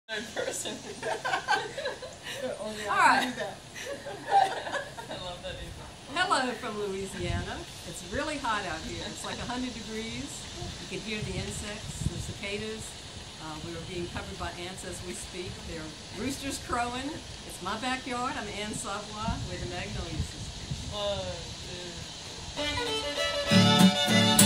person. All right. I love that either. Hello from Louisiana. It's really hot out here. It's like 100 degrees. You can hear the insects, the cicadas. We are being covered by ants as we speak. There are roosters crowing. It's my backyard. I'm Anne Savoy with the Magnolia Sisters. 1, 2.